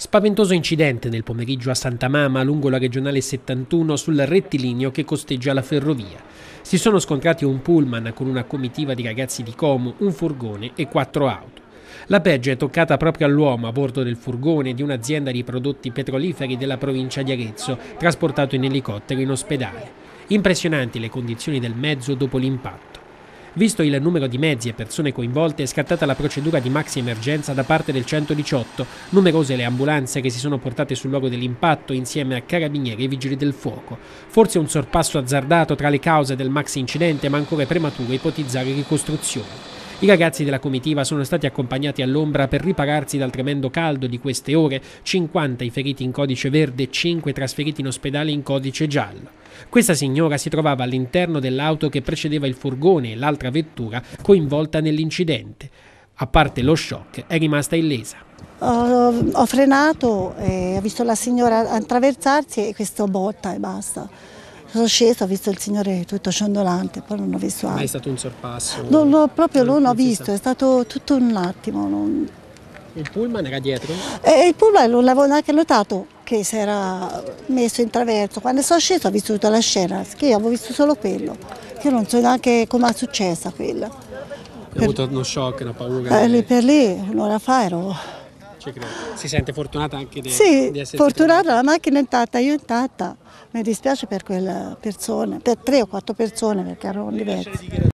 Spaventoso incidente nel pomeriggio a Santa Mama lungo la regionale 71 sul rettilineo che costeggia la ferrovia. Si sono scontrati un pullman con una comitiva di ragazzi di Como, un furgone e 4 auto. La peggio è toccata proprio all'uomo a bordo del furgone di un'azienda di prodotti petroliferi della provincia di Arezzo, trasportato in elicottero in ospedale. Impressionanti le condizioni del mezzo dopo l'impatto. Visto il numero di mezzi e persone coinvolte, è scattata la procedura di maxi emergenza da parte del 118, numerose le ambulanze che si sono portate sul luogo dell'impatto insieme a carabinieri e vigili del fuoco. Forse un sorpasso azzardato tra le cause del maxi incidente, ma ancora è prematuro ipotizzare ricostruzioni. I ragazzi della comitiva sono stati accompagnati all'ombra per ripararsi dal tremendo caldo di queste ore, 50 i feriti in codice verde e 5 trasferiti in ospedale in codice giallo. Questa signora si trovava all'interno dell'auto che precedeva il furgone e l'altra vettura coinvolta nell'incidente. A parte lo shock, è rimasta illesa. Ho frenato e ho visto la signora attraversarsi e questo botta e basta. Sono scesa, ho visto il signore tutto ciondolante, poi non ho visto altro. Ma è stato un sorpasso? Non ho visto, è stato tutto un attimo. Il pullman era dietro? Il pullman non l'avevo neanche notato che si era messo in traverso. Quando sono scesa ho visto tutta la scena, che io avevo visto solo quello. Io non so neanche come è successa quella. Ha avuto uno shock, una paura? Lì per lì, un'ora fa ero... Si sente fortunata anche di essere fortunata, la macchina è intatta, io intatta. Mi dispiace per quelle persone, per 3 o 4 persone perché erano diverse.